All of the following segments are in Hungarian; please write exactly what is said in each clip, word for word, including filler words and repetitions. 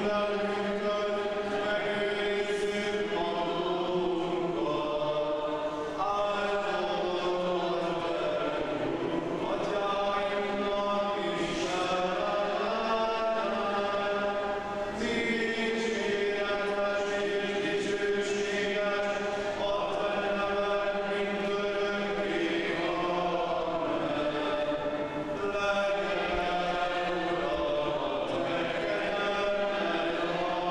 Amen.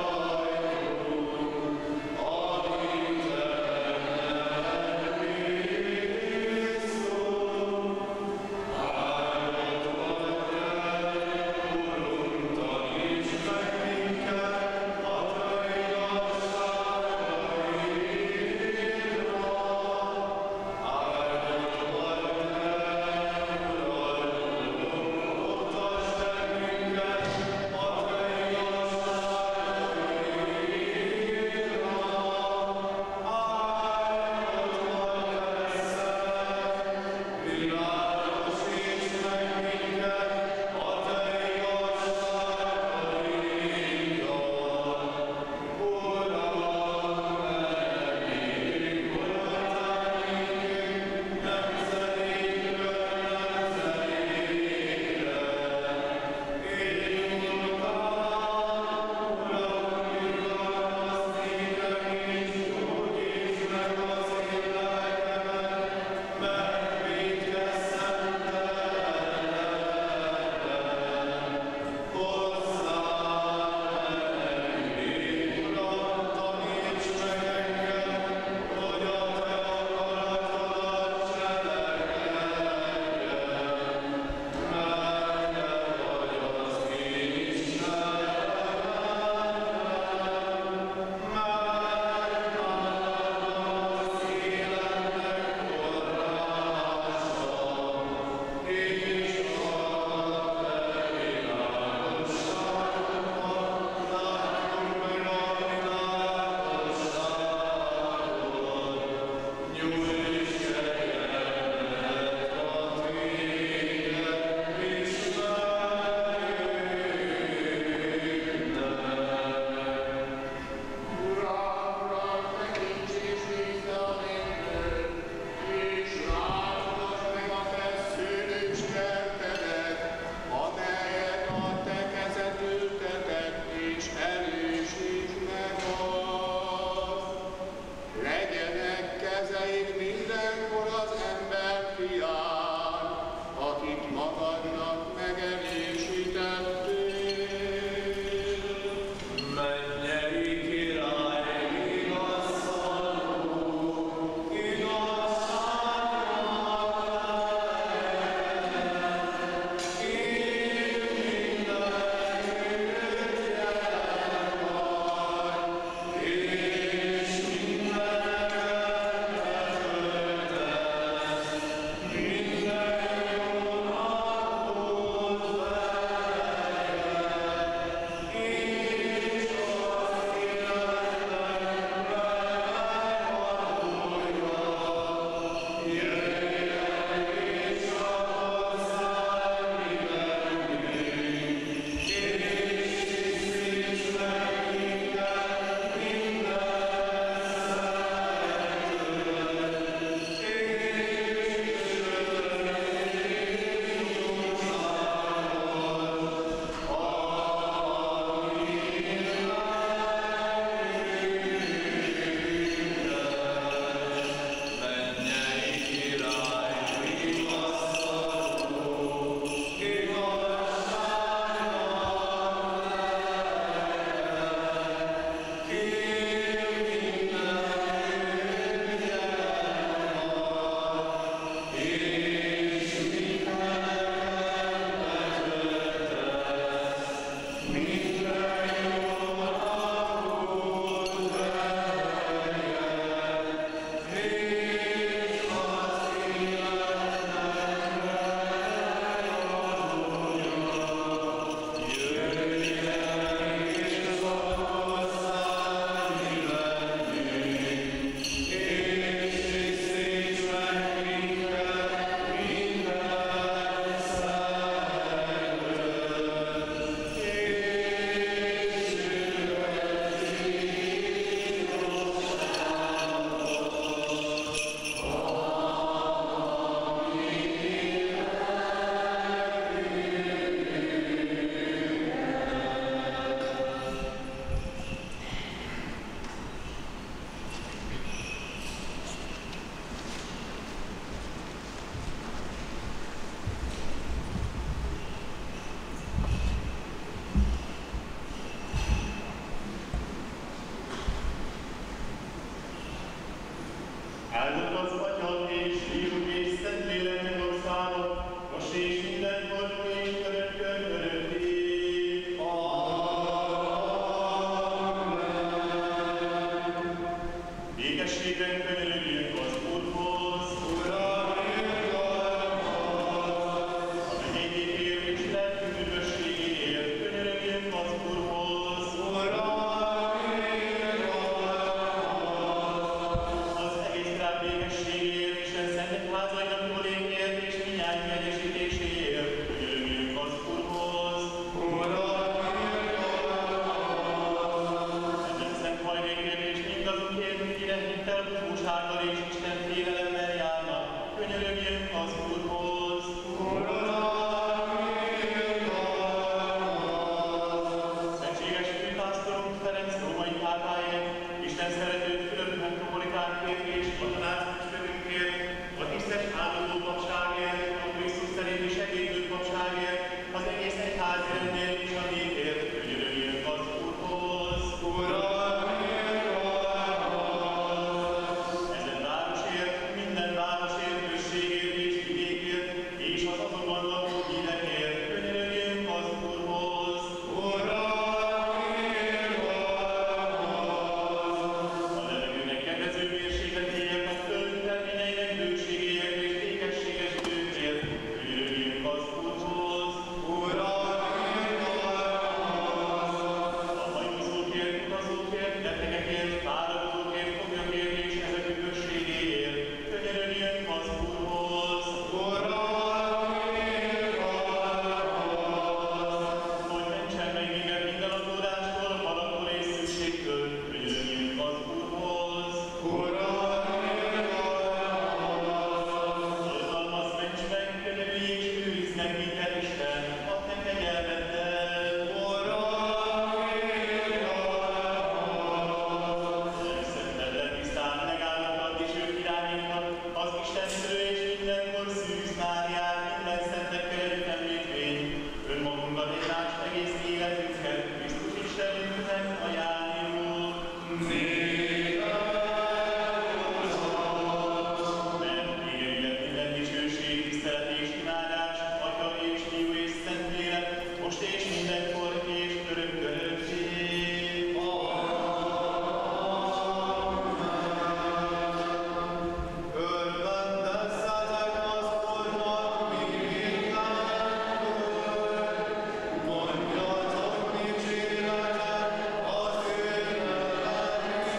Amen.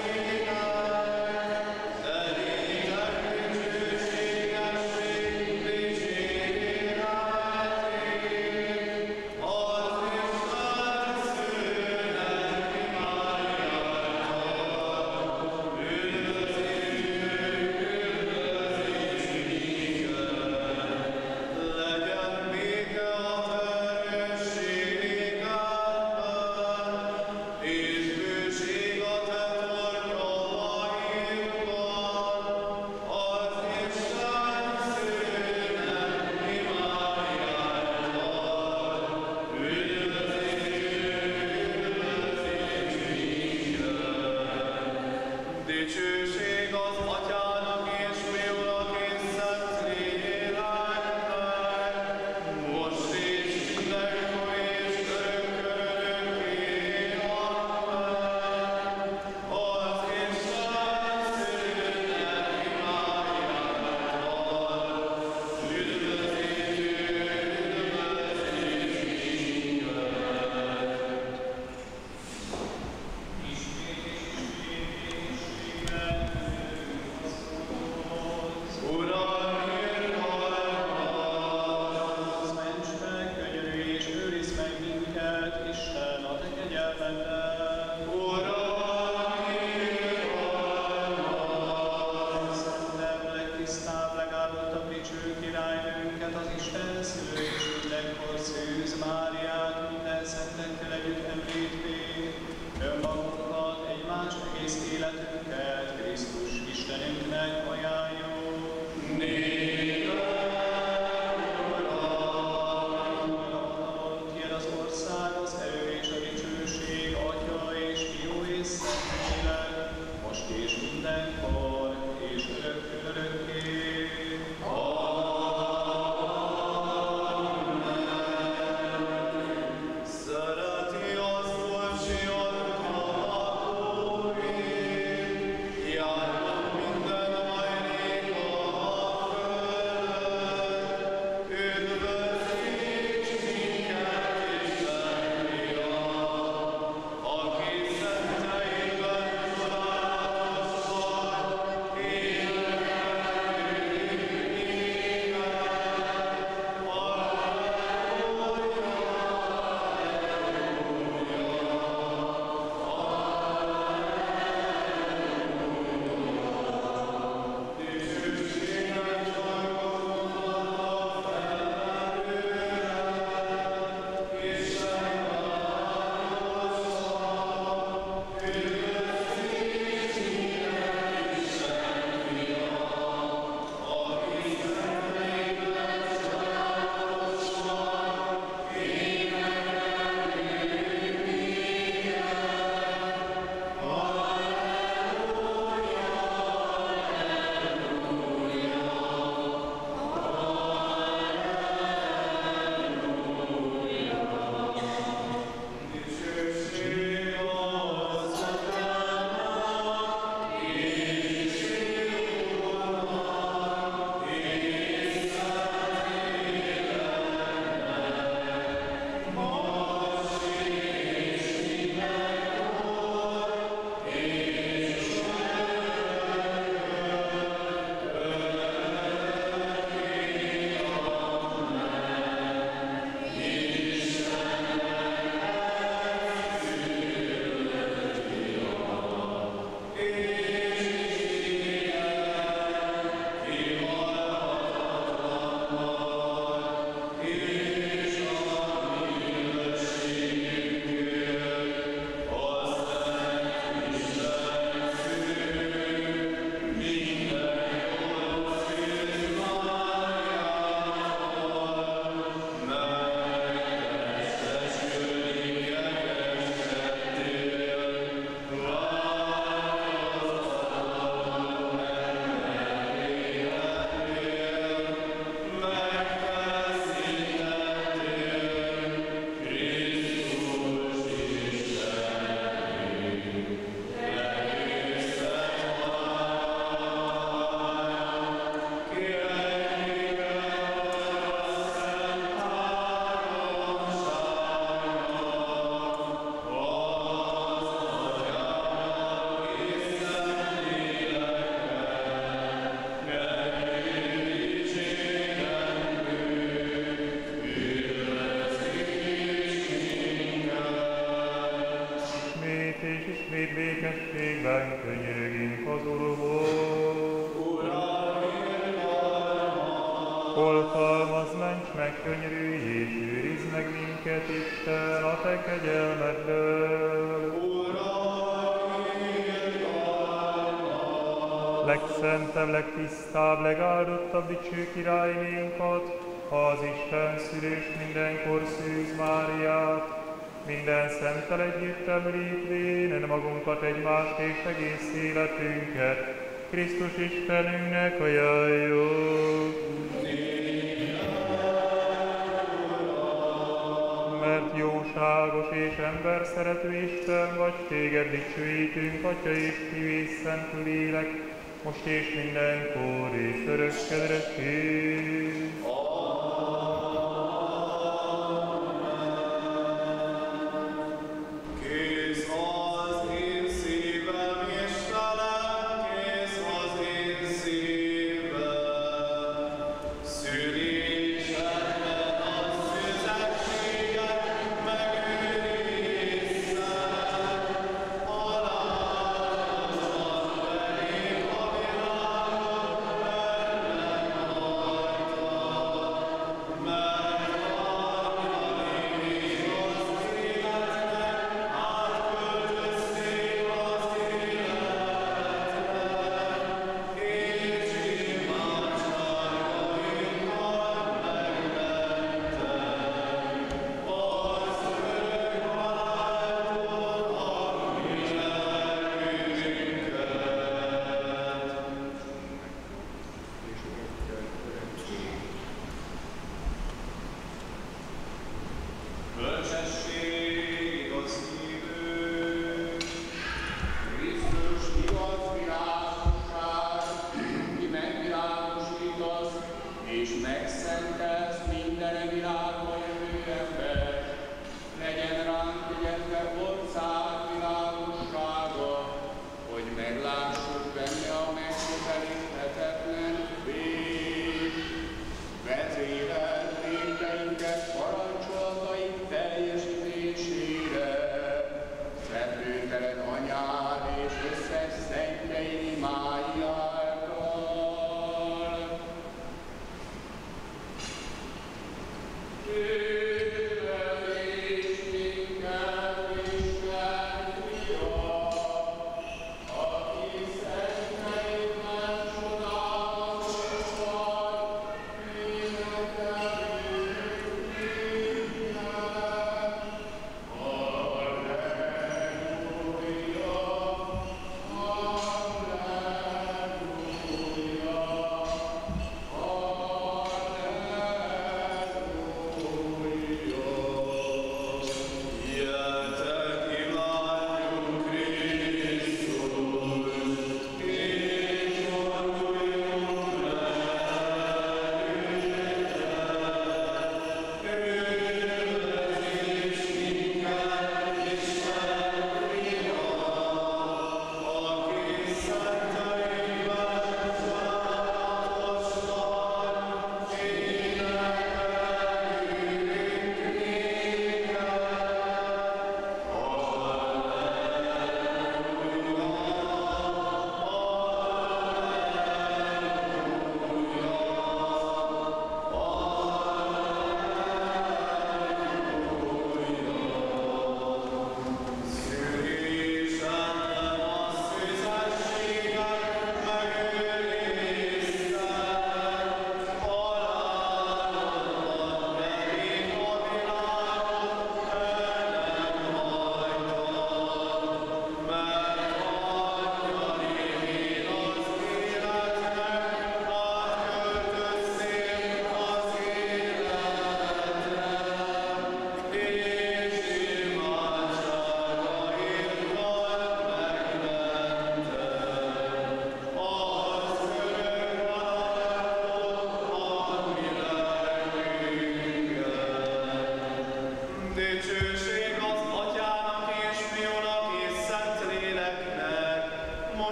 ismét békességben könyörögünk az Úrhoz. Oltalmazd, ments meg, könyörülj, és őrizd meg minket, Isten, a te kegyelmeddel. Legszentebb, legtisztább, legáldottabb dicső királynénkat, az Isten szülős mindenkor Szűz Máriát, minden szenttel együtt említvén magunkat, egymást és egész életünket Krisztus Istenünknek ajánljuk. Mert jóságos és ember szerető Isten vagy, téged dicsőítünk, Atya és Fiú és Szent Lélek, most és mindenkor és örökkedreség.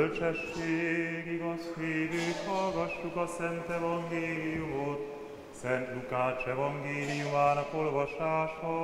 Bölcsesség, igaz hívőt, hallgassuk a Szent Evangéliumot, Szent Lukács evangéliumának olvasása.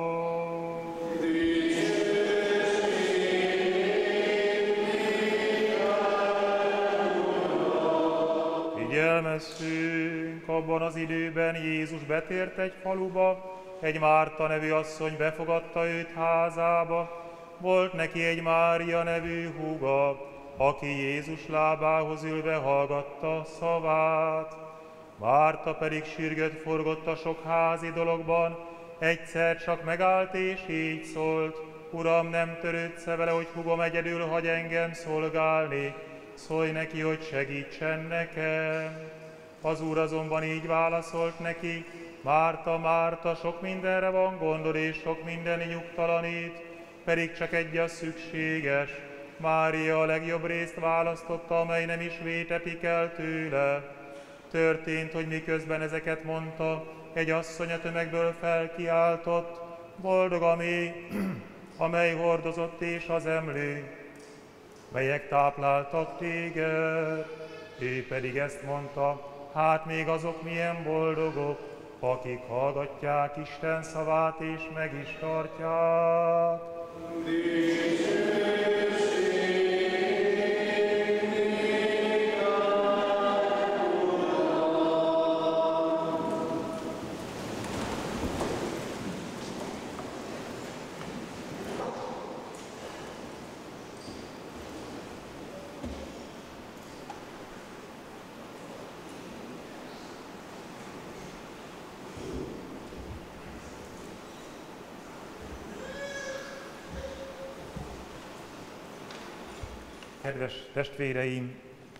Figyelmezzünk, abban az időben Jézus betért egy faluba, egy Márta nevű asszony befogadta őt házába. Volt neki egy Mária nevű húga, aki Jézus lábához ülve hallgatta szavát. Márta pedig sürgött forgott a sok házi dologban, egyszer csak megállt és így szólt: Uram, nem törődsz vele, hogy húgom egyedül hagy engem szolgálni? Szólj neki, hogy segítsen nekem. Az Úr azonban így válaszolt neki: Márta, Márta, sok mindenre van gondod, és sok minden nyugtalanít, pedig csak egy az szükséges. Mária a legjobb részt választotta, amely nem is vétetik el tőle. Történt, hogy miközben ezeket mondta, egy asszony a tömegből felkiáltott: Boldog a méh, amely hordozott és az emlő, melyek tápláltak téged. Ő pedig ezt mondta: hát még azok milyen boldogok, akik hallgatják Isten szavát és meg is tartják. Kedves testvéreim!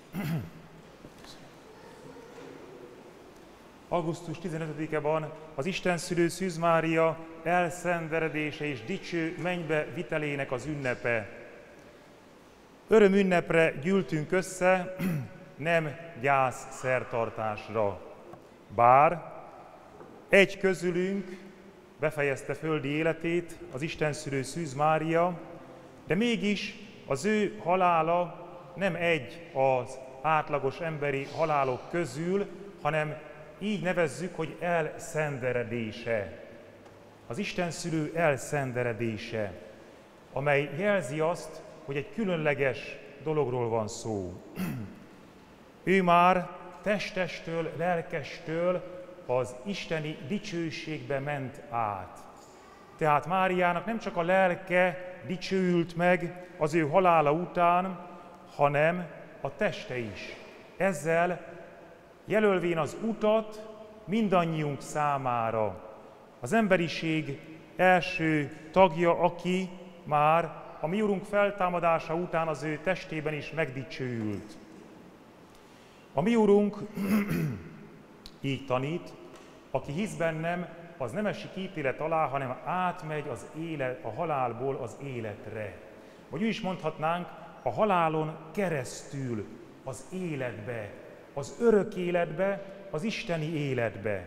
augusztus tizenötödike van az Istenszülő Szűz Mária elszenderedése és dicső mennybe vitelének az ünnepe. Örömünnepre gyűltünk össze, nem gyász szertartásra. Bár egy közülünk befejezte földi életét, az Istenszülő Szűz Mária, de mégis az ő halála nem egy az átlagos emberi halálok közül, hanem így nevezzük, hogy elszenderedése. Az Istenszülő elszenderedése, amely jelzi azt, hogy egy különleges dologról van szó. Ő már testestől, lelkestől az isteni dicsőségbe ment át. Tehát Máriának nem csak a lelke dicsőült meg az ő halála után, hanem a teste is. Ezzel jelölvén az utat mindannyiunk számára. Az emberiség első tagja, aki már a mi Urunk feltámadása után az ő testében is megdicsőült. A mi Urunk így tanít: aki hisz bennem, az nem esik ítélet alá, hanem átmegy az élet, a halálból az életre. Vagy úgy is mondhatnánk, a halálon keresztül az életbe, az örök életbe, az isteni életbe.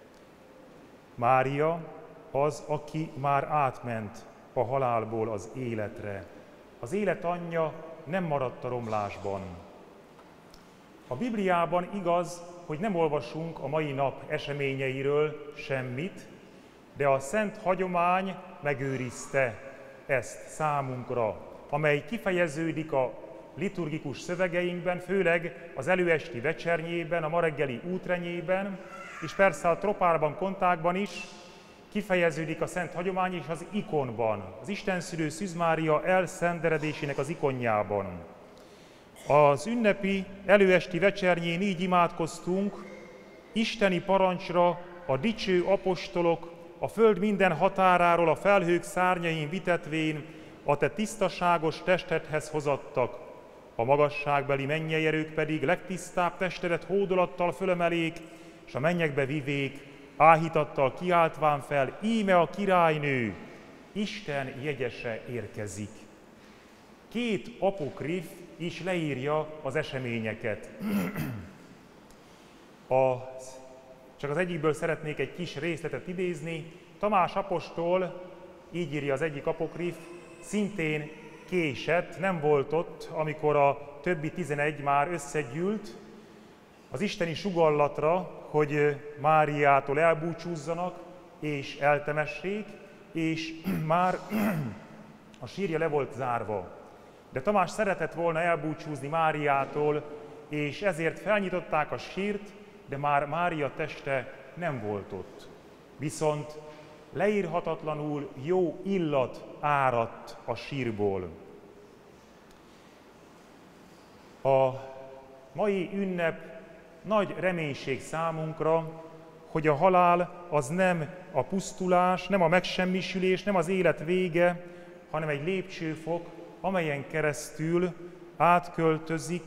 Mária az, aki már átment a halálból az életre. Az élet anyja nem maradt a romlásban. A Bibliában igaz, hogy nem olvasunk a mai nap eseményeiről semmit, de a szent hagyomány megőrizte ezt számunkra, amely kifejeződik a liturgikus szövegeinkben, főleg az előesti vecsernyében, a ma reggeli útrenyében, és persze a tropárban, kontákban is kifejeződik a szent hagyomány és az ikonban, az Istenszülő Szűz Mária elszenderedésének az ikonjában. Az ünnepi előesti vecsernyén így imádkoztunk: isteni parancsra a dicső apostolok a föld minden határáról a felhők szárnyain vitetvén a te tisztaságos testedhez hozattak, a magasságbeli mennyei erők pedig legtisztább testedet hódolattal fölemelék, és a mennyekbe vivék, áhítattal kiáltván fel: íme a királynő, Isten jegyese érkezik. Két apokrif is leírja az eseményeket. A, csak az egyikből szeretnék egy kis részletet idézni. Tamás apostol, így írja az egyik apokrif, szintén késett, nem volt ott, amikor a többi tizenegy már összegyűlt az isteni sugallatra, hogy Máriától elbúcsúzzanak és eltemessék, és már a sírja le volt zárva. De Tamás szeretett volna elbúcsúzni Máriától, és ezért felnyitották a sírt, de már Mária teste nem volt ott. Viszont leírhatatlanul jó illat áradt a sírból. A mai ünnep nagy reménység számunkra, hogy a halál az nem a pusztulás, nem a megsemmisülés, nem az élet vége, hanem egy lépcsőfok, amelyen keresztül átköltözik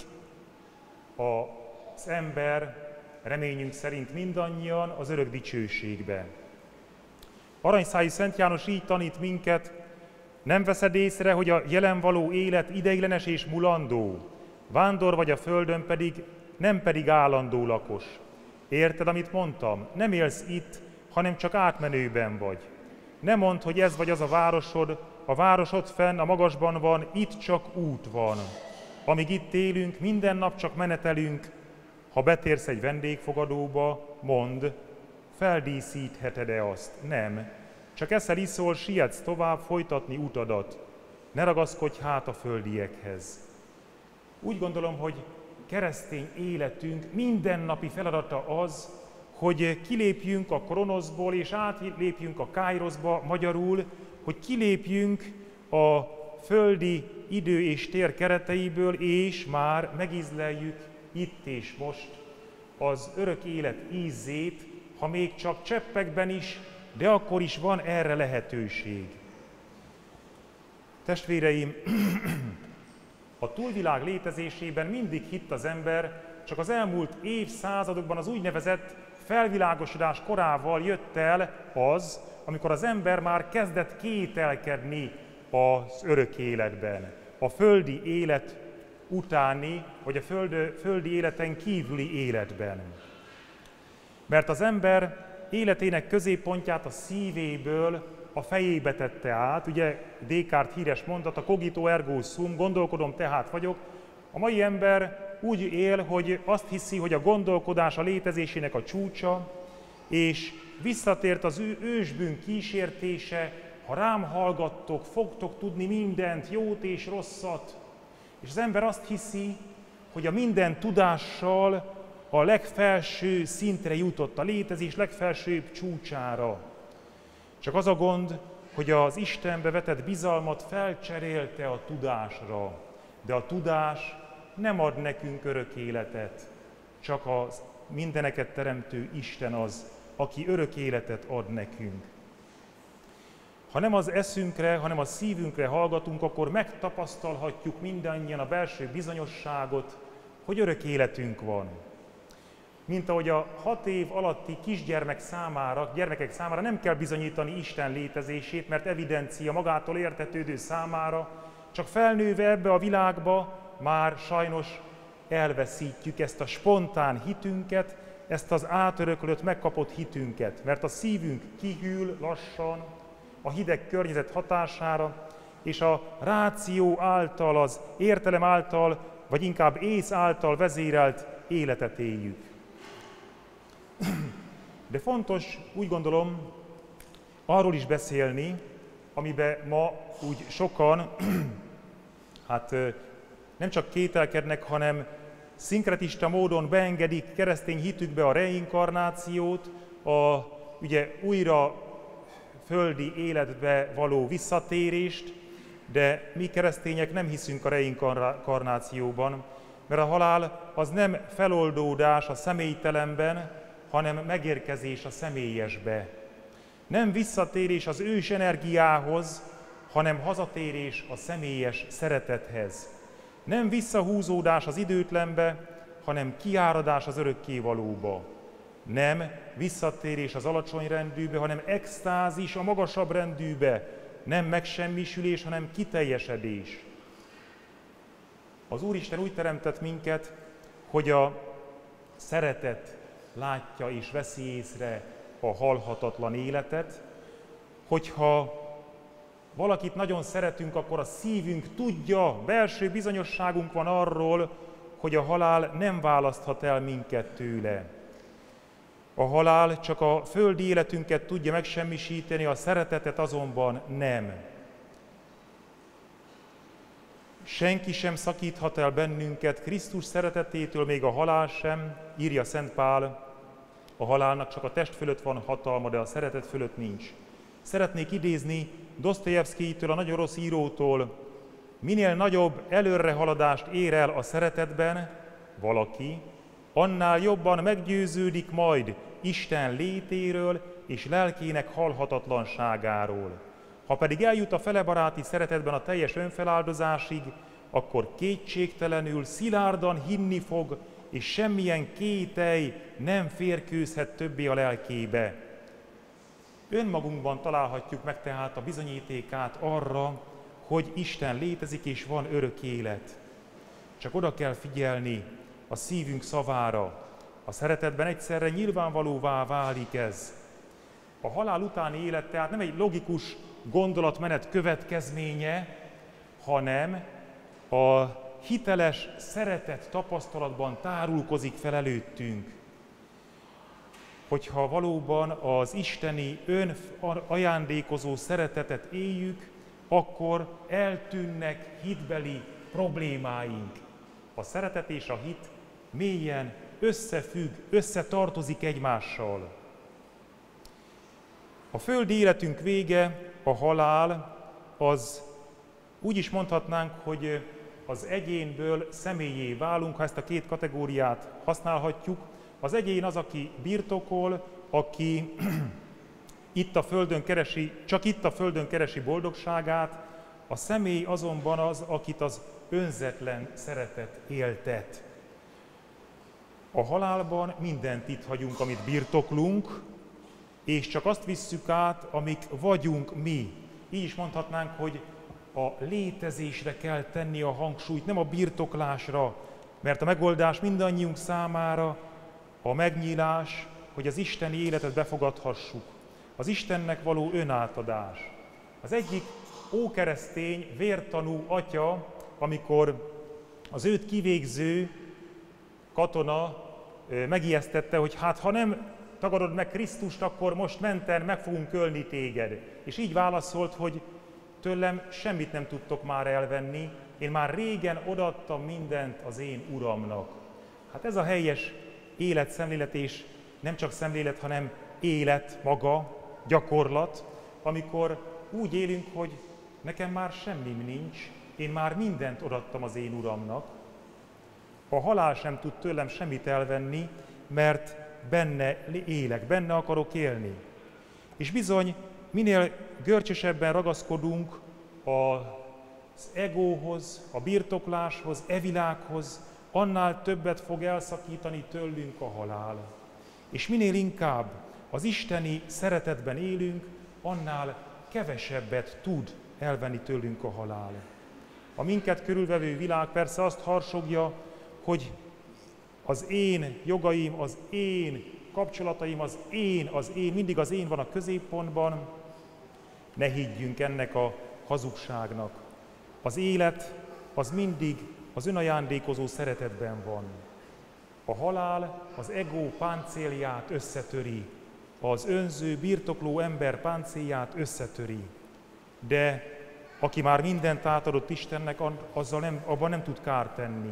az ember, reményünk szerint mindannyian, az örök dicsőségbe. Aranyszáji Szent János így tanít minket: nem veszed észre, hogy a jelen való élet ideiglenes és mulandó, vándor vagy a földön pedig, nem pedig állandó lakos. Érted, amit mondtam? Nem élsz itt, hanem csak átmenőben vagy. Ne mondd, hogy ez vagy az a városod, a városod fenn, a magasban van, itt csak út van. Amíg itt élünk, minden nap csak menetelünk. Ha betérsz egy vendégfogadóba, mondd, feldíszítheted-e azt? Nem. Csak eszel, iszol, sietsz tovább folytatni utadat. Ne ragaszkodj hát a földiekhez. Úgy gondolom, hogy keresztény életünk mindennapi feladata az, hogy kilépjünk a kronoszból és átlépjünk a káiroszba, magyarul, hogy kilépjünk a földi idő és tér kereteiből, és már megízleljük itt és most az örök élet ízét, ha még csak cseppekben is, de akkor is van erre lehetőség. Testvéreim, a túlvilág létezésében mindig hitt az ember, csak az elmúlt évszázadokban az úgynevezett felvilágosodás korával jött el az, amikor az ember már kezdett kételkedni az örök életben, a földi élet utáni, vagy a föld, földi életen kívüli életben. Mert az ember életének középpontját a szívéből a fejébe tette át, ugye Descartes híres mondata, cogito ergo sum, gondolkodom, tehát vagyok. A mai ember úgy él, hogy azt hiszi, hogy a gondolkodás a létezésének a csúcsa, és visszatért az ő ősbűn kísértése, ha rám hallgattok, fogtok tudni mindent, jót és rosszat. És az ember azt hiszi, hogy a minden tudással a legfelső szintre jutott, a létezés legfelsőbb csúcsára. Csak az a gond, hogy az Istenbe vetett bizalmat felcserélte a tudásra, de a tudás nem ad nekünk örök életet, csak a mindeneket teremtő Isten az, aki örök életet ad nekünk. Ha nem az eszünkre, hanem a szívünkre hallgatunk, akkor megtapasztalhatjuk mindannyian a belső bizonyosságot, hogy örök életünk van. Mint ahogy a hat év alatti kisgyermek számára, gyermekek számára nem kell bizonyítani Isten létezését, mert evidencia magától értetődő számára, csak felnőve ebbe a világba már sajnos elveszítjük ezt a spontán hitünket, ezt az átöröklött, megkapott hitünket, mert a szívünk kihűl lassan a hideg környezet hatására, és a ráció által, az értelem által, vagy inkább ész által vezérelt életet éljük. De fontos, úgy gondolom, arról is beszélni, amiben ma úgy sokan, hát nem csak kételkednek, hanem szinkretista módon beengedik keresztény hitükbe a reinkarnációt, a ugye újra földi életbe való visszatérést, de mi keresztények nem hiszünk a reinkarnációban, mert a halál az nem feloldódás a személytelenben, hanem megérkezés a személyesbe. Nem visszatérés az ős energiához, hanem hazatérés a személyes szeretethez. Nem visszahúzódás az időtlenbe, hanem kiáradás az örökkévalóba. Nem visszatérés az alacsony rendűbe, hanem extázis a magasabb rendűbe. Nem megsemmisülés, hanem kiteljesedés. Az Úristen úgy teremtett minket, hogy a szeretet látja és veszi észre a halhatatlan életet, hogyha valakit nagyon szeretünk, akkor a szívünk tudja, belső bizonyosságunk van arról, hogy a halál nem választhat el minket tőle. A halál csak a földi életünket tudja megsemmisíteni, a szeretetet azonban nem. Senki sem szakíthat el bennünket Krisztus szeretetétől, még a halál sem, írja Szent Pál. A halálnak csak a test fölött van hatalma, de a szeretet fölött nincs. Szeretnék idézni Dosztojevszkijtől, a nagyon rossz írótól: minél nagyobb előrehaladást ér el a szeretetben valaki, annál jobban meggyőződik majd Isten létéről és lelkének halhatatlanságáról. Ha pedig eljut a felebaráti szeretetben a teljes önfeláldozásig, akkor kétségtelenül szilárdan hinni fog, és semmilyen kételj nem férkőzhet többé a lelkébe. Önmagunkban találhatjuk meg tehát a bizonyítékát arra, hogy Isten létezik és van örök élet. Csak oda kell figyelni a szívünk szavára. A szeretetben egyszerre nyilvánvalóvá válik ez. A halál utáni élet tehát nem egy logikus gondolatmenet következménye, hanem a hiteles szeretet tapasztalatban tárulkozik fel előttünk. Hogyha valóban az isteni ön ajándékozó szeretetet éljük, akkor eltűnnek hitbeli problémáink. A szeretet és a hit mélyen összefügg, összetartozik egymással. A földi életünk vége, a halál, az úgy is mondhatnánk, hogy az egyénből személyé válunk, ha ezt a két kategóriát használhatjuk. Az egyén az, aki birtokol, aki itt a földön keresi, csak itt a földön keresi boldogságát, a személy azonban az, akit az önzetlen szeretet éltet. A halálban mindent itt hagyunk, amit birtoklunk, és csak azt visszük át, amik vagyunk mi. Így is mondhatnánk, hogy a létezésre kell tenni a hangsúlyt, nem a birtoklásra, mert a megoldás mindannyiunk számára a megnyílás, hogy az isteni életet befogadhassuk. Az Istennek való önátadás. Az egyik ókeresztény, vértanú atya, amikor az őt kivégző katona megijesztette, hogy hát ha nem tagadod meg Krisztust, akkor most menten meg fogunk ölni téged. És így válaszolt, hogy tőlem semmit nem tudtok már elvenni, én már régen odaadtam mindent az én Uramnak. Hát ez a helyes életszemlélet, és nem csak szemlélet, hanem élet maga, gyakorlat, amikor úgy élünk, hogy nekem már semmim nincs, én már mindent odaadtam az én Uramnak. A halál sem tud tőlem semmit elvenni, mert benne élek, benne akarok élni. És bizony, minél görcsösebben ragaszkodunk az egóhoz, a birtokláshoz, e világhoz, annál többet fog elszakítani tőlünk a halál. És minél inkább az isteni szeretetben élünk, annál kevesebbet tud elvenni tőlünk a halál. A minket körülvevő világ persze azt harsogja, hogy az én jogaim, az én kapcsolataim, az én, az én, mindig az én van a középpontban. Ne higgyünk ennek a hazugságnak. Az élet az mindig az önajándékozó szeretetben van. A halál az ego páncélját összetöri, az önző, birtokló ember páncélját összetöri. De aki már mindent átadott Istennek, azzal nem, abban nem tud kárt tenni.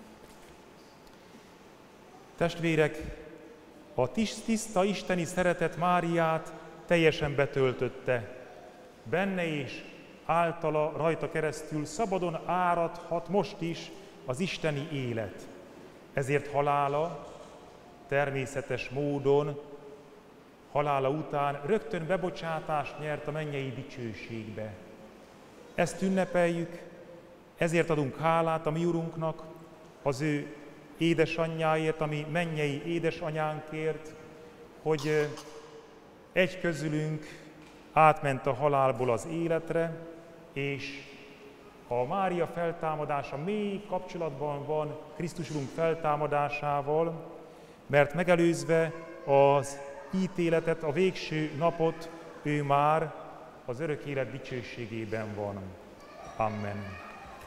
Testvérek, a tiszta isteni szeretet Máriát teljesen betöltötte. Benne és általa, rajta keresztül szabadon áradhat most is az isteni élet. Ezért halála természetes módon, halála után rögtön bebocsátást nyert a mennyei dicsőségbe. Ezt ünnepeljük, ezért adunk hálát a mi Urunknak, az ő édesanyjáért, a mi mennyei édesanyánkért, hogy egy közülünk átment a halálból az életre, és a Mária feltámadása mély kapcsolatban van Krisztus Urunk feltámadásával, mert megelőzve az ítéletet, a végső napot ő már az örök élet dicsőségében van. Amen.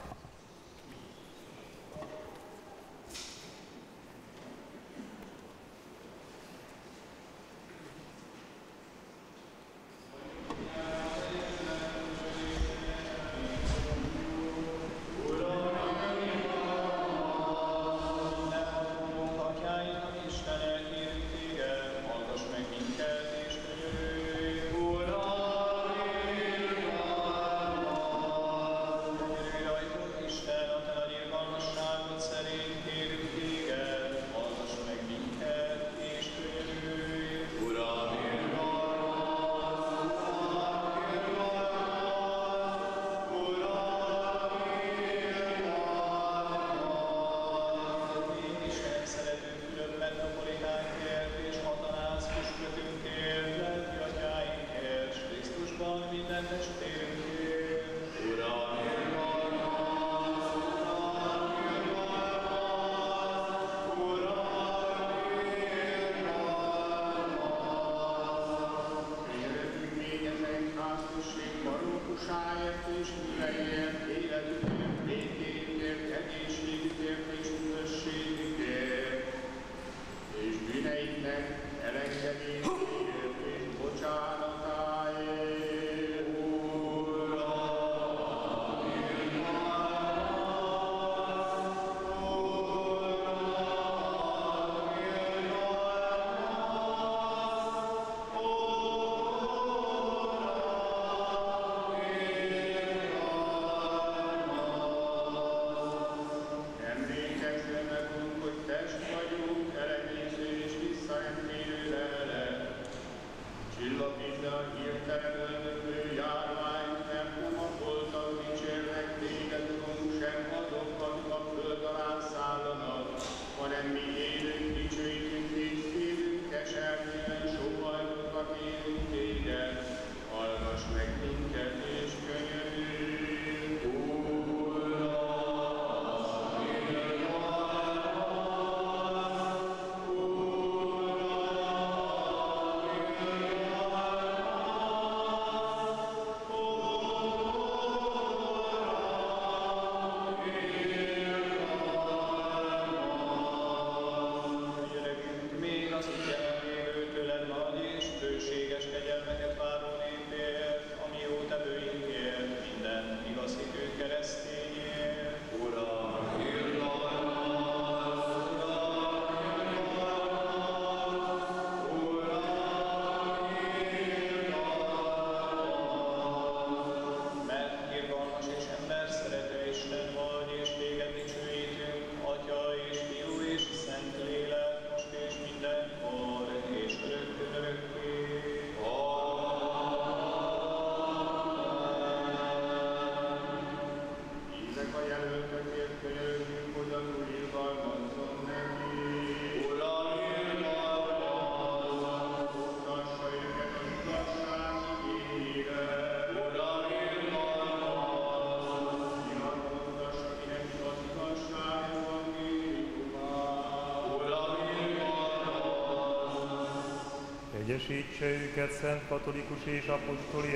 Egyesítse őket Szent Katolikus és Apostoli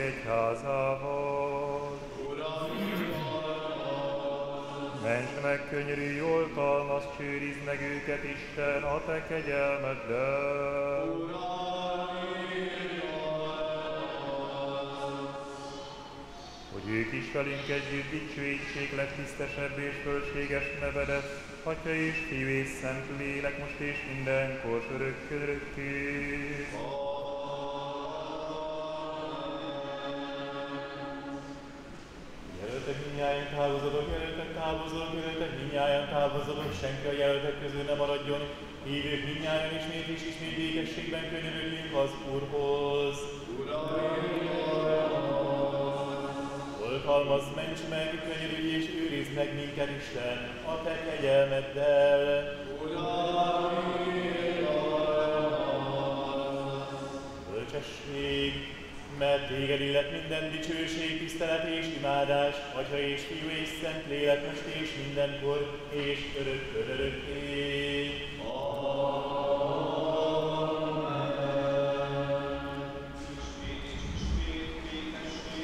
Egyházával. Mentsd meg, könyörülj, oltalmazd, csőrizd meg őket, Isten, a te kegyelmeddel. Hogy ők is velünk együtt dicsőítsék legtisztesebb és fölséges nevedet, Atya és Fiú és Szent Lélek, most és mindenkor, örökkön-örökké. Jelöltek mindnyájan távozatok, jelöltek távozatok, jelöltek mindnyájan távozatok, senki a jelöltek közül ne maradjon. Hívők mindnyájan ismét és ismét ékességben könyörögjünk az Úrhoz. Oltalmazz, ments meg, könyörülj és őrizd meg minket, Isten, a te kegyelmeddel. Bölcsesség, mert téged illet minden dicsőség, tisztelet és imádás, Atya és Fiú és Szent Lélek, most és mindenkor, és örökkön örökké. Amen.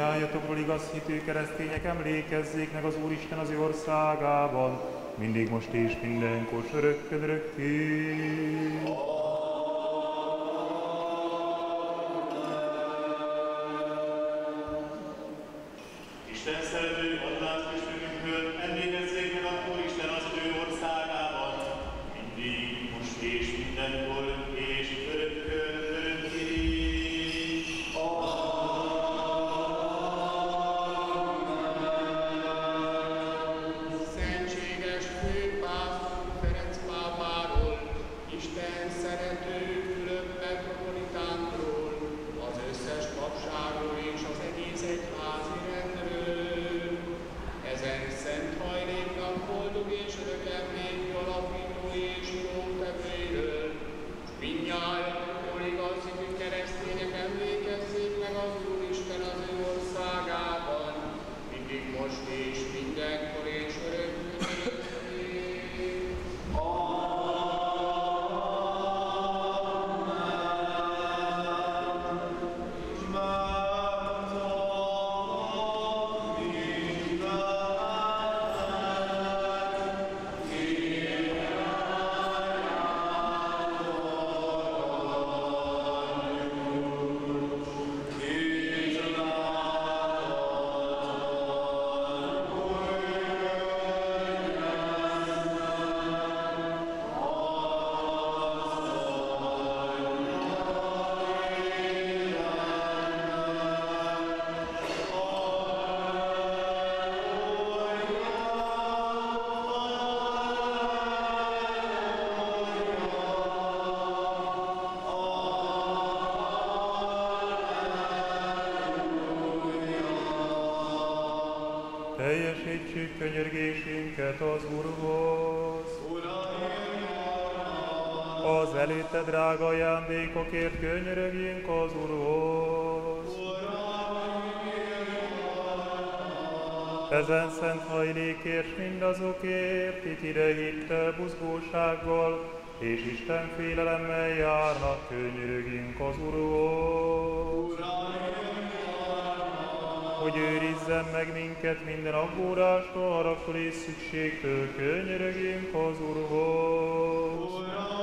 Mindnyájatokról igaz hitű keresztények, emlékezzék meg az Úristen az ő országában, mindig most és mindenkor, s örökkön örökké. Isten szerető, advánc püspökünkről, emlékezzék meg akkor Isten az ő országában, mindig, most és mindenkor, és örökkön örökké. Szentséges főpásztor Ferenc pápáról, Isten szerető külön metropolitánról, az összes papságról és az egész egyházi rendről. Ezen szent hajléknak boldog és örök emlékű alapítói és jótevőiről, s mindnyájatokról igaz hitű keresztények, emlékezzék meg az Úristen az ő országában, mindig most és mindenkor és örökkön örökké. Teljesítsük könyörgésünket az Úrhoz. Az előtte drága ajándékokért könyörögjünk az Úrhoz. Ezen szent hajlékért mindazokért, itt ide hittel, buzgósággal és Isten félelemmel járnak, könyörögjünk az Úrhoz. Hogy őrizzen meg minket minden aggódástól, haragtól és szükségtől, könyörögjünk az Úrhoz.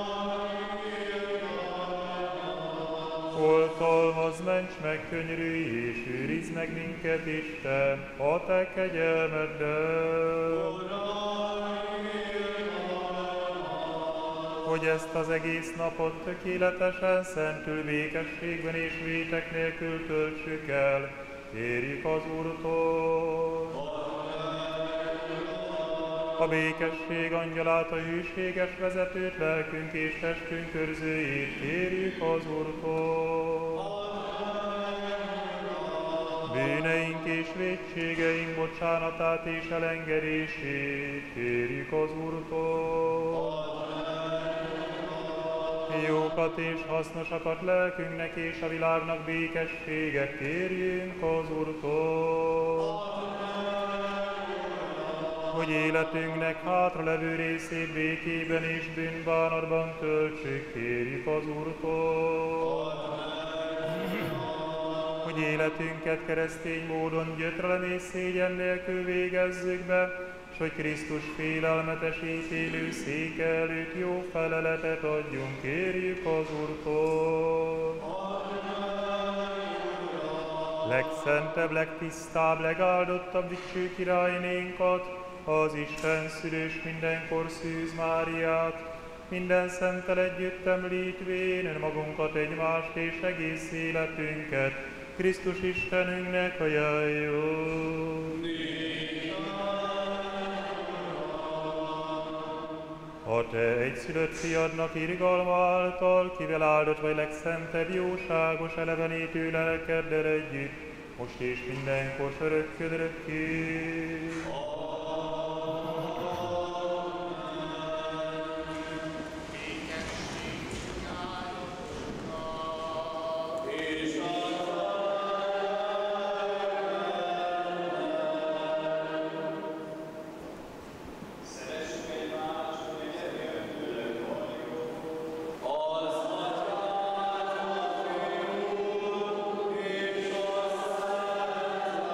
Oltalmazd, ments meg, könyörülj, és őrizd meg minket, Isten, a te kegyelmeddel. Hogy ezt az egész napot tökéletesen, szentül, békességben és vétek nélkül töltsük el, kérjük az Úrtól. A békesség angyalát, a hűséges vezetőt, lelkünk és testünk őrzőjét kérjük az Úrtól. Bűneink és vétségeink bocsánatát és elengedését kérjük az Úrtól. Jókat és hasznosakat lelkünknek és a világnak békességet kérjünk az Úrtól. Hogy életünknek hátralevő részét békében és bűnbánatban töltsük, kérjük az Úrtól. Hogy életünket keresztény módon gyötrelem és szégyen nélkül végezzük be, s hogy Krisztus félelmetes ítélő széke előtt jó feleletet adjunk, kérjük az Úrtól. Legszentebb, legtisztább, legáldottabb dicső királynénkat, az Isten szülős mindenkor Szűz Máriát, minden szenttel együtt említvén önmagunkat, egymást és egész életünket Krisztus Istenünknek ajánljuk. A te egyszülött fiadnak irgalma által, kivel áldott vagy legszentebb, jóságos, elevenítő lelkeddel együtt, most és mindenkor örökkön örökké. Amen.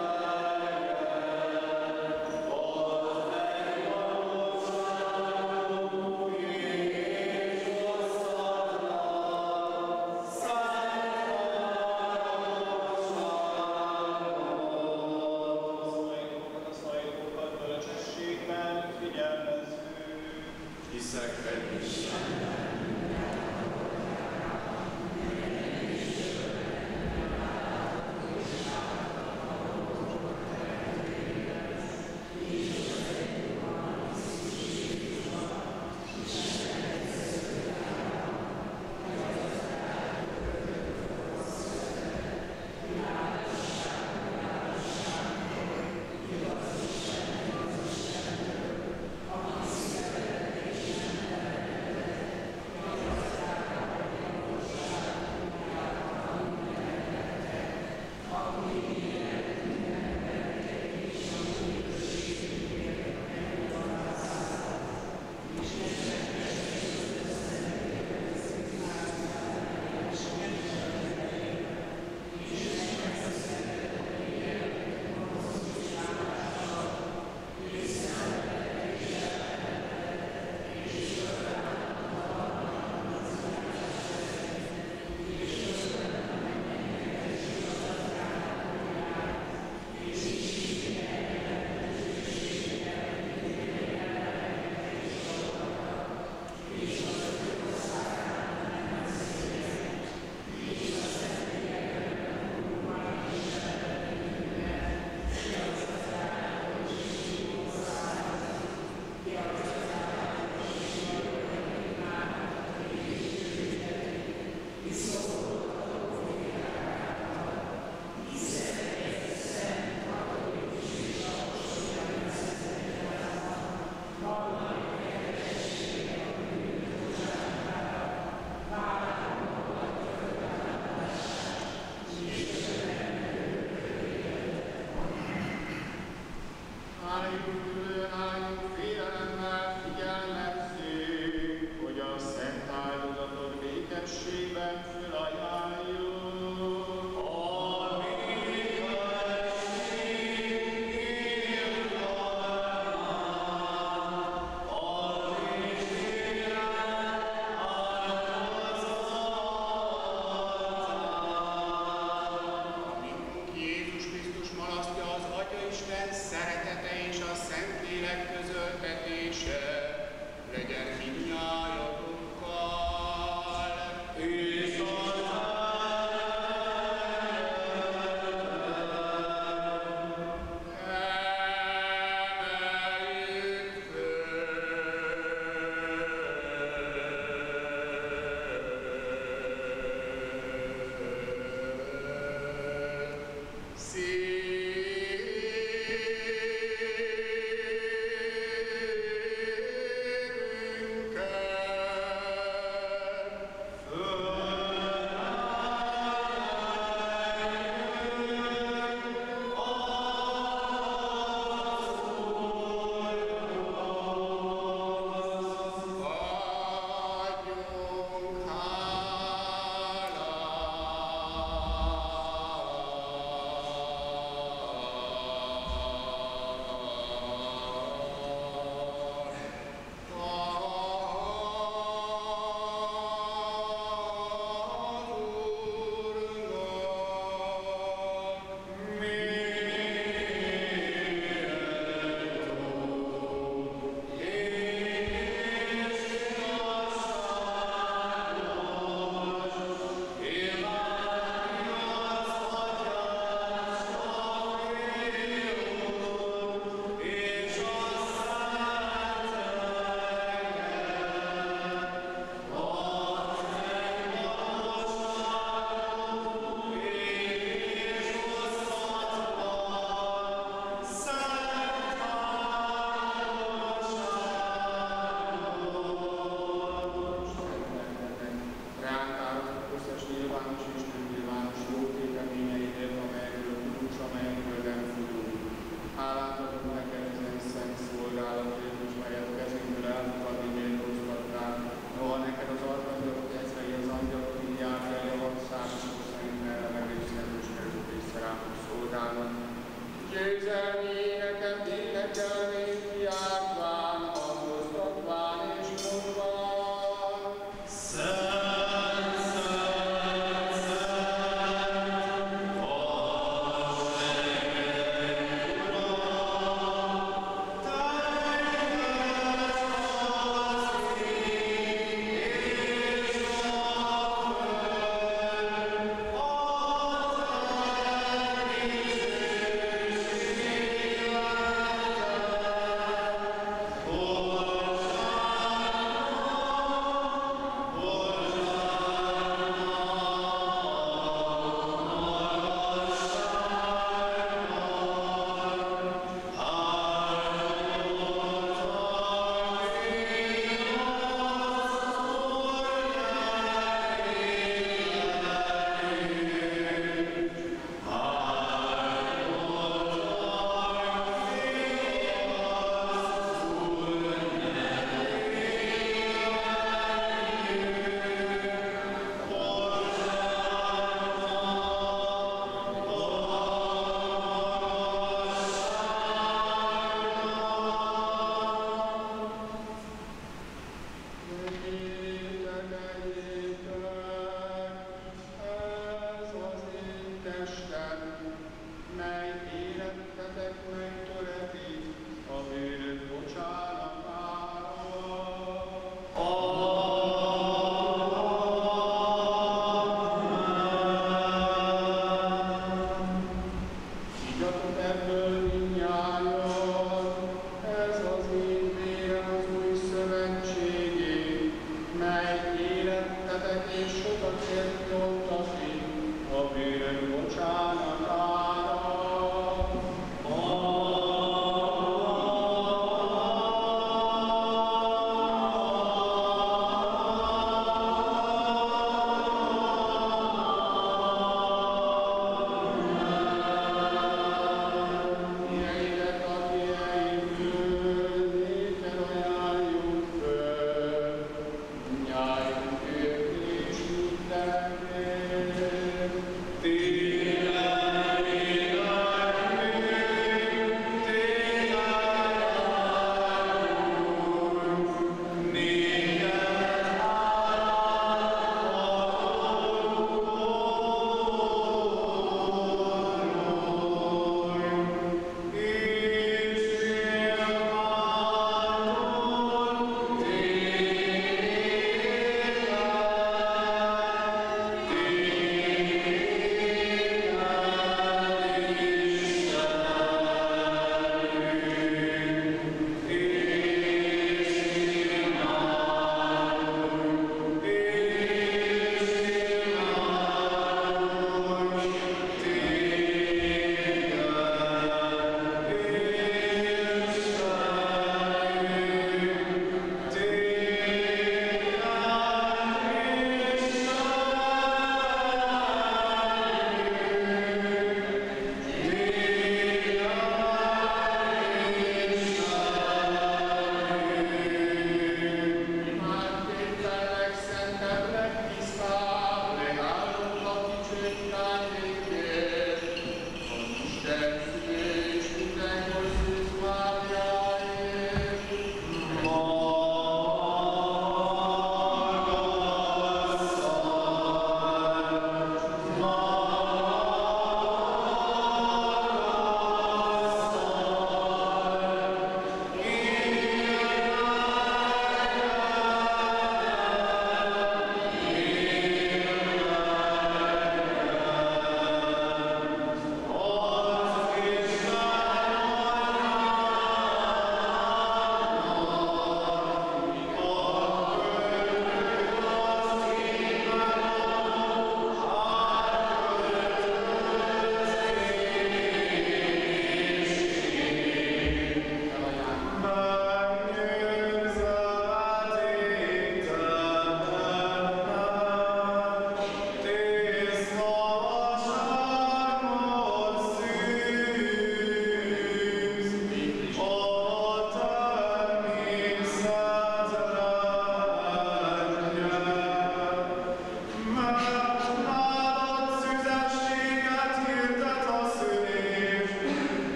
Jézus Krisztus malasztja az Atya Isten szeretete és a Szentlélek közöltetés.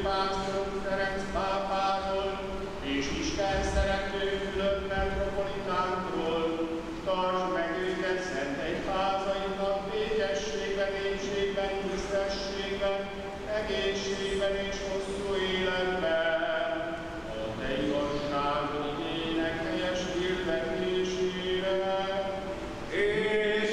főpásztorunk Ferenc pápáról és Isten szerető külön metropolitánkról, tartsd meg őket szent egyházaidnak békességben, épségben, tisztességben, egészségben és hosszú életben, a te igazságod igének helyes hirdetésére. És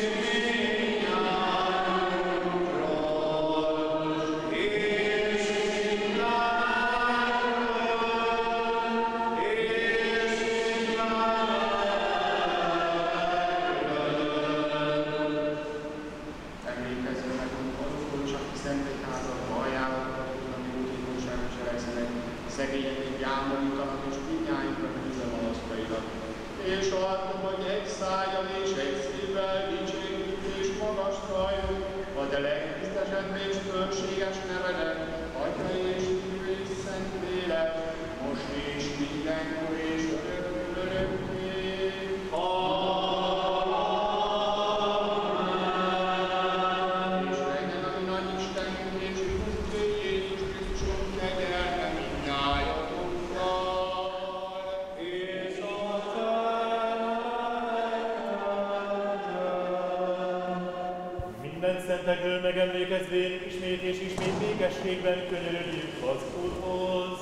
szegényeket gyámorítanak, és mindnyájunkra küldöm a lasztaidat. És látom, hogy egy szájjal és egy szívvel dicsérjük és magasztaljuk a te legtisztesebb és fölséges nevedet, Atya és Fiú és Szentlélek, most és mindenkor és örökkön örökké. És legyen a mi nagy Istenünk és Urunk Jézus Krisztusunk kegyelme mindnyájatokkal, és a Minden szentekről megemlékezvén, ismét és ismét békességben könyörögjünk az Úrhoz.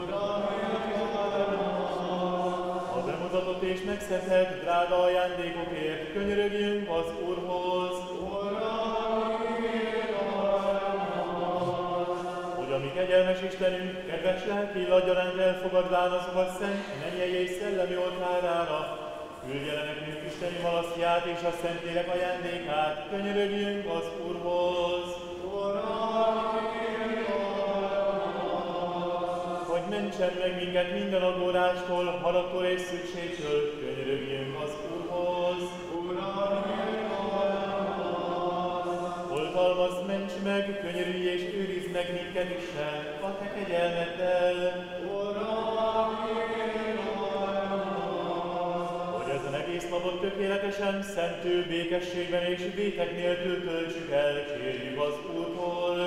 A bemutatott és megszentelt drága ajándékokért könyörögjünk az Úrhoz. Hogy a mi kegyelmes Istenünk, kedves lelki illatgyaránt elfogadván azokat szent, mennyei és szellemi oltárára, küldje le nekünk Isteni malasztját és a Szentlélek ajándékát, könyörögjünk az Úrhoz. Hogy mentsen meg minket minden aggódástól, haragtól és szükségtől, könyörögjünk az Úrhoz. Oltalmazd, ments meg, könyörülj és őrizd meg minket Isten, a te kegyelmeddel. Ezen egész napot tökéletesen, szentül, békességben és vétek nélkül töltsük el, kérjük az Úrtól.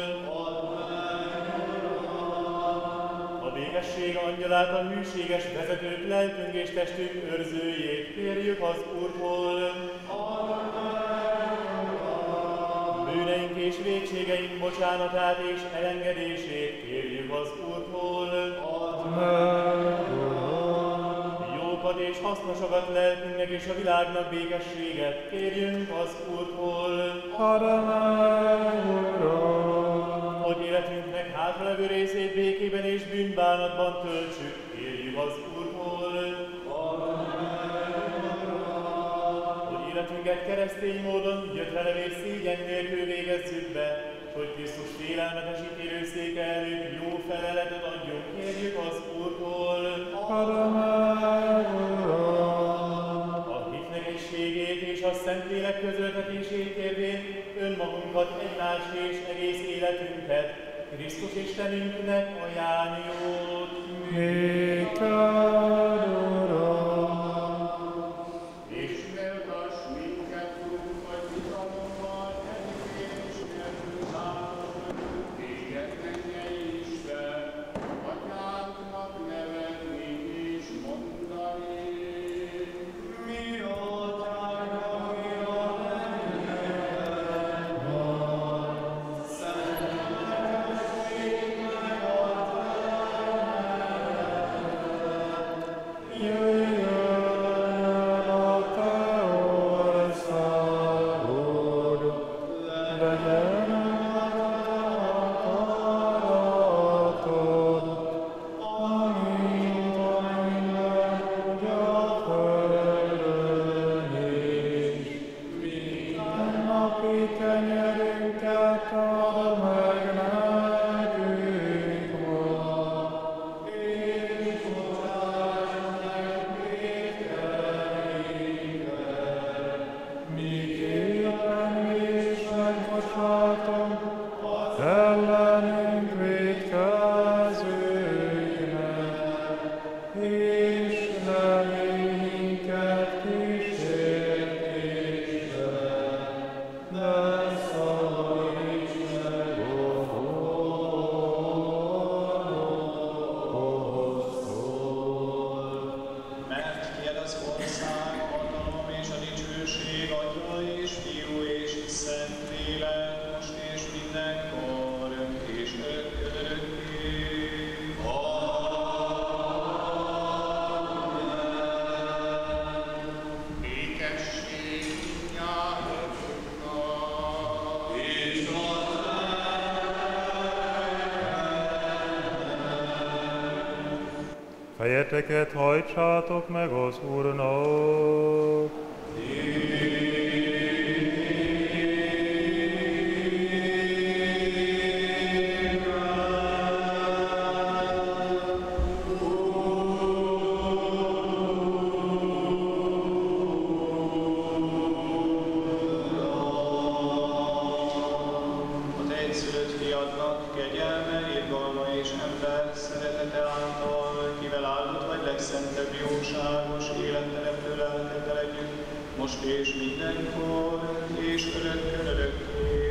A békesség angyalát, a hűséges vezetőt, lelkünk és testünk őrzőjét, kérjük az Úrtól. Bűneink és vétségeink bocsánatát és elengedését, kérjük az Úrtól. Jókat és hasznosokat lelkünknek és a világnak békességet, kérjünk az Úrtól. Hogy életünknek hátralevő részét békében és bűnbánatban töltsük, kérjük az Úrtól. Hogy életünket keresztény módon gyötrelem és szégyen nélkül végezzük be, hogy Krisztus félelmetes ítélőszéke előtt jó feleletet adjunk, kérjük az Úrtól. A hit egészségét és a Szentlélek közöltetését kérvén önmagunkat, egymást és egész életünket Krisztus Istenünknek ajánljuk. És méltass minket, Urunk, hogy bizalommal elítélésnél bűnbánatban téged, mennyei Isten, Atyánknak nevezni és mondani. Mi Atyánknak, mi a mennyekben van, szenteltessék meg a te Jöjjön a te országod, legyen akaratod, amint a mennyben, úgy a földön is. Mindennapi kenyerünket add meg nekünk ma, és bocsáss meg vétkeinket, miképpen mi is megbocsátunk ellenünk vétkezőknek, és ne vigy minket kísértésbe, de szabadíts meg a gonosztól. mindenkor, és örökkön-örökké. Békesség mindnyájatoknak. És Fejeteket hajtsátok meg az Úrnak. Az egyszülött fiadnak kegyelme, irgalma és ember szeretete által, kivel áldott vagy legszentebb jóságos életteremtő lelked legyünk, most és mindenkor, és örökkön-örökké.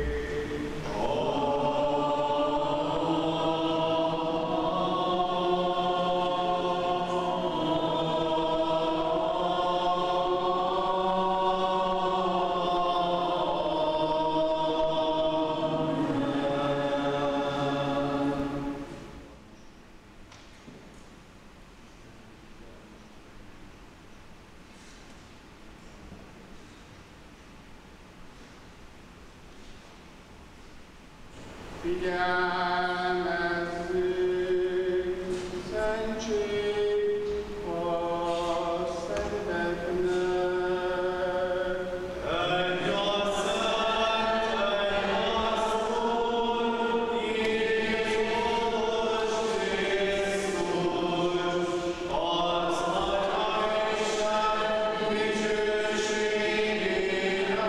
Figyelmezzünk, szentség a szenteknek. Egy a szent, egy a szól, Jézus Krisztus, az Atyaisten dicsőségére.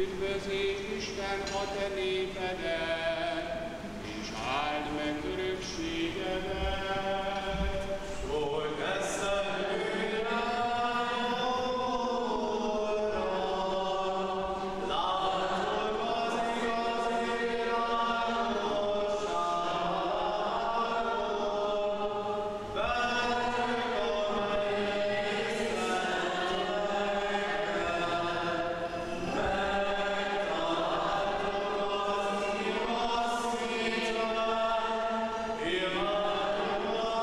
Üdvözíts Isten a te népedet, és áld meg örökségedet. Szólj eszembe rám, látod az igazi rámosságot, vettük a megtaláltuk az igaz hitet, imádjuk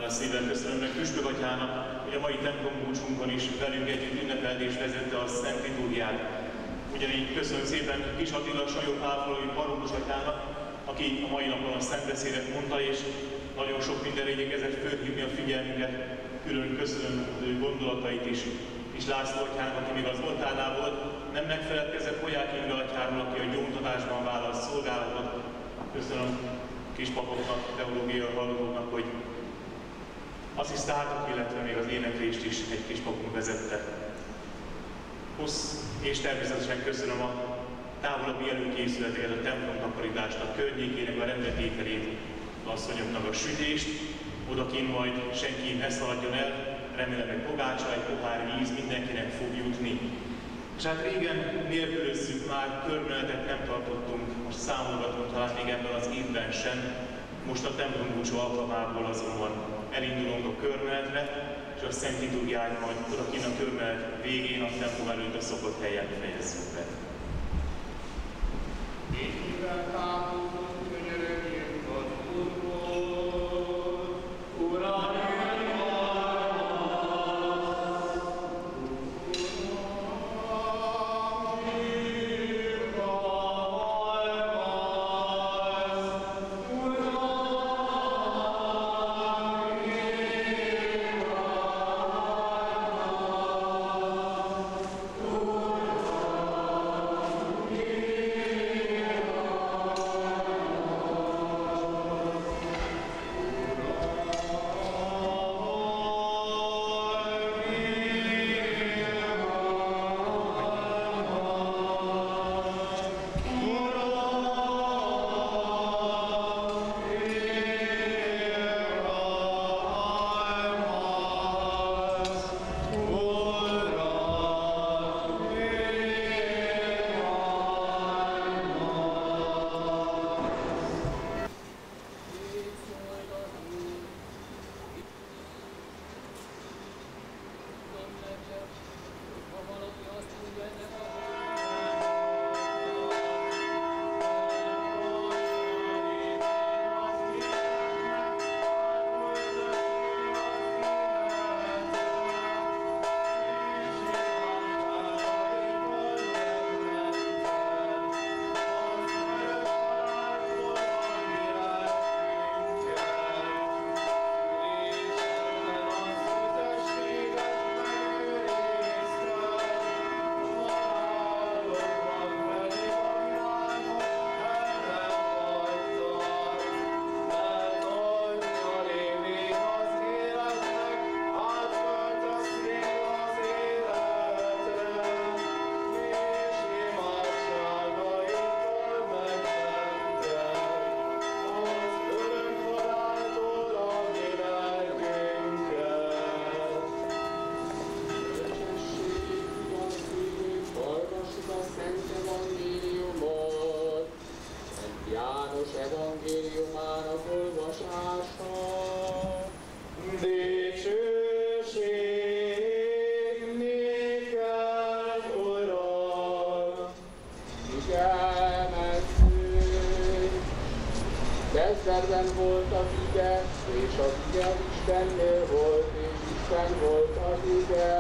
Hála szépen köszönöm meg Püspök atyának, hogy a mai templombúcsunkon is velünk együtt ünnepelt és vezette a Szent Liturgiát. Ugyanígy köszönöm szépen Kis Attila Sajó Páfolai parókus atyának, aki a mai napon a szentbeszédet mondta, és nagyon sok mindenre igyekezett fölhívni a figyelmünket. Külön köszönöm az ő gondolatait is, és László atyának, aki még az oltárnál volt, nem megfeledkezett Polyák Imre atyáról, aki a gyóntatásban vállalt szolgálatot. Köszönöm kispapoknak, teológiai hallgatóknak, hogy asszisztáltak, illetve még az éneklést is egy kispapunk vezette. Hossz, és természetesen köszönöm a távolabbi előkészületeket, a templom takarítást, a környékének a rendetételét, az asszonyoknak a sütést, odakin majd senki ne szaladjon el, remélem egy pogácsa, egy pohár víz mindenkinek fog jutni. És hát régen nélkülözzük már, körmeletet nem tartottunk, most számolgatunk talán még ebben az évben sem, most a templombúcsú alkalmából azonban elindulunk a körmeletre, és a Szent Liturgiát majd odakin a körmelet végén, a templom előtt a szokott helyen fejezzük be. Éjjel távolban könyörögjünk az Úrhoz, Uram, Kezdetben volt az ige, és az ige Istennél volt, és Isten volt az ige.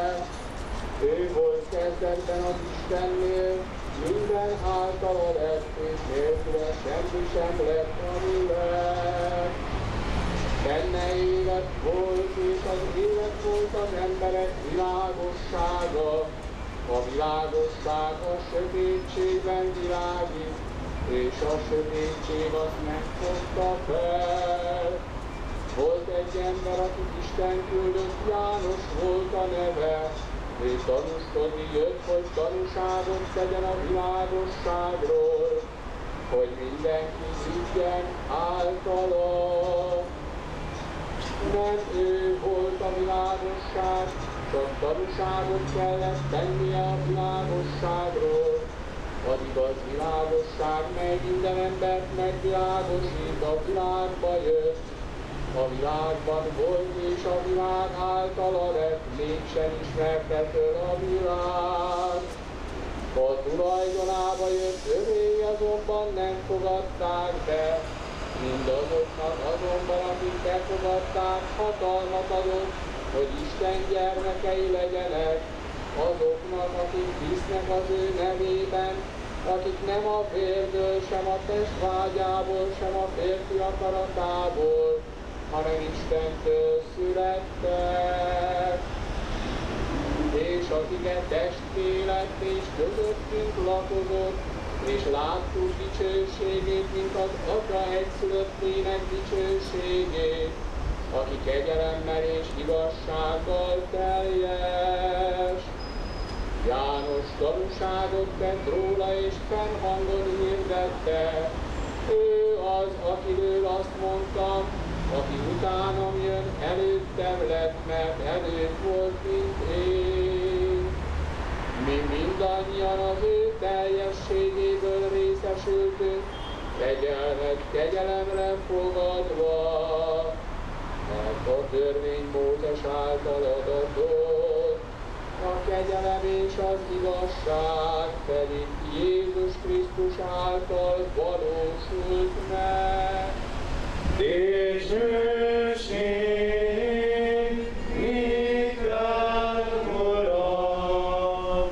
Ő volt kezdetben az Istennél, minden általa lett, és nélküle semmi sem lett, ami lett. Benne élet volt, és az élet volt az emberek világossága. A világosság a sötétségben világít, és a sötétség azt megfogta fel. Volt egy ember, akit Isten küldött, János volt a neve, és tanúskodni jött, hogy tanúságot tegyen a világosságról, hogy mindenki higgyen általa. Nem ő volt a világosság, csak tanúságot kellett tennie a világosságról. Az igaz világosság, mely minden embert megvilágosít, a világba jött. A világban volt, és a világ általa lett, mégsem ismerte föl a világ. A tulajdonába jött, övéi azonban nem fogadták be. Mindazoknak azonban, akik befogadták, hatalmat adott, hogy Isten gyermekei legyenek, azoknak, akik hisznek az ő nevében, akik nem a vérből, sem a test vágyából, sem a férfi akaratából, hanem Istentől születtek. És akiket testé lett és közöttünk lakozott, és láttuk dicsőségét, mint az Atya egyszülöttének dicsőségét, aki kegyelemmel és igazsággal teljes. János tanúságot tett róla, és fennhangon hirdette. Ő az, akiről azt mondtam, aki utánam jön, előttem lett, mert előtt volt, mint én. Mi mindannyian az ő teljességéből részesültünk, kegyelmet kegyelemre fogadva, mert a törvény Mózes által adatott, a kegyelem és az igazság pedig Jézus Krisztus által valósult meg. Dicsőség néked, Uram!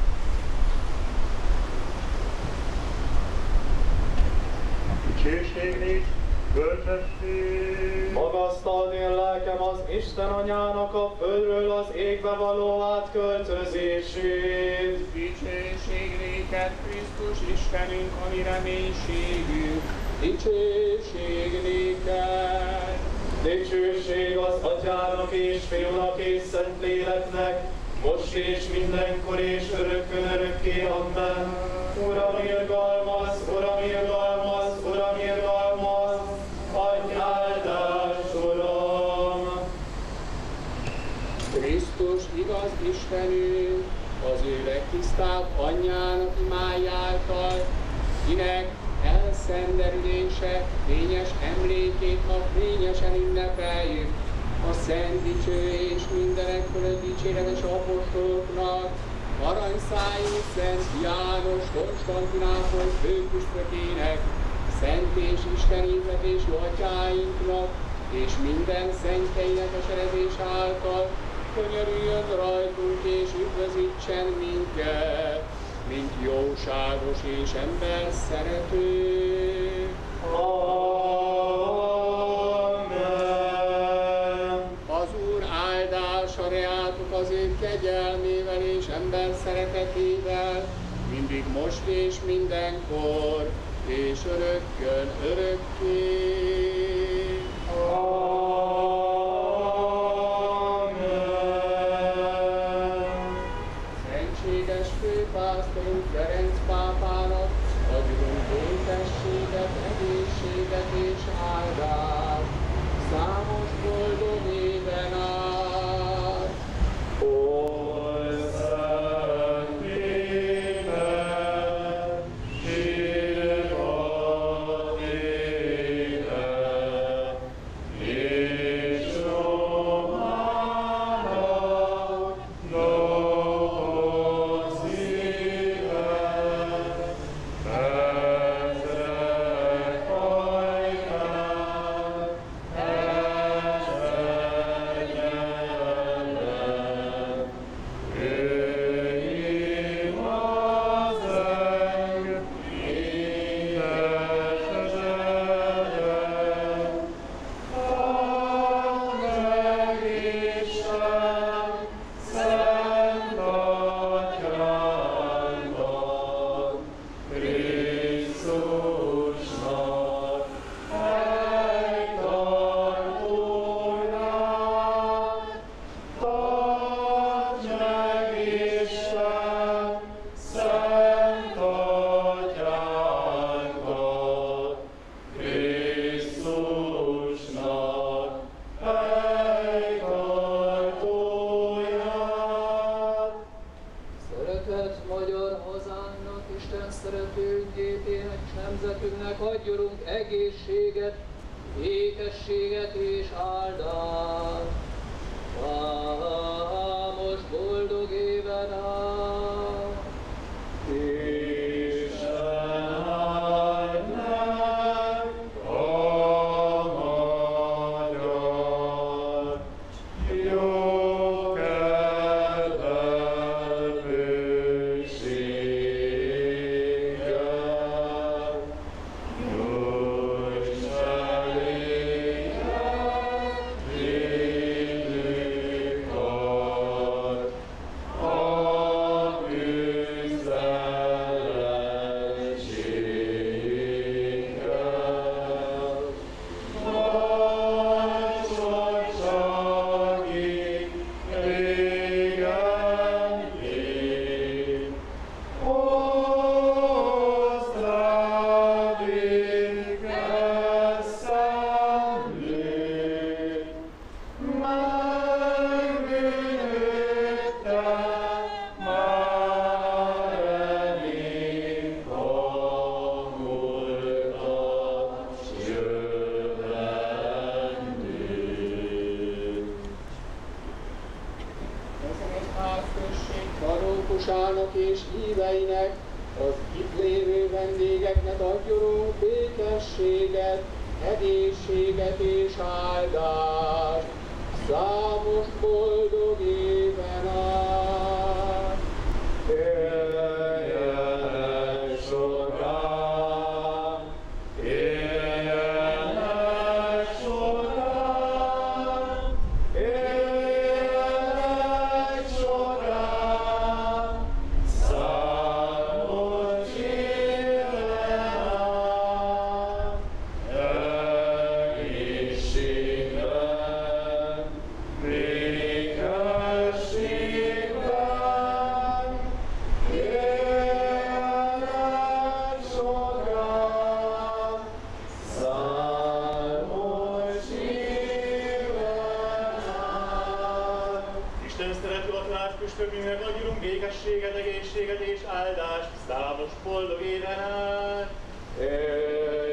Dicsőség nék, bölcsesség! Magasztald én lelkem az Isten anyának a földről az égbe való átköltözését. Dicsőség néked, Krisztus Istenünk, a mi reménységünk. Dicsőség néked! Dicsőség az Atyának és Fiúnak és Szentléleknek, most és mindenkor és örökkön örökké. Amen. Uram, irgalmaz, Uram, irgalmaz, Uram, irgalmaz, adj áldást, Uram! Krisztus igaz Istenünk, az ő legtisztább anyjának imájáltal, kinek elszenderülése, fényes emlékét ma fényesen ünnepeljük, a szent dicső és mindenek fölött dicséretes apostoloknak, aranyszájú Szent János Konstantinápoly főpüspökének, szent és istenítvetésű atyáinknak, és minden szentjeinek eseredés által könyörüljön rajtunk és üdvözítsen minket, mint jóságos és ember szerető. Amen. Az Úr áldása reátok az ő kegyelmével és ember szeretetével, mindig most és mindenkor, és örökkön örökké. Szentséges főpásztorunk Ferenc pápának adjunk békességet, egészséget és áldást, számos boldog éven át. Oly szent Péter, hív a téged, lakósának és híveinek, az itt lévő vendégeknek adjunk békességet, egészséget és áldást. Számos boldog éven át! Éljenek során! Éljenek során! Éljenek során! Számos éven át! Egészségben, békességben, éljenek során, számos éven át. Isten szerető atyás püspökünknek adjunk békességet, egészséget és áldást számos boldog éven át. Éljenek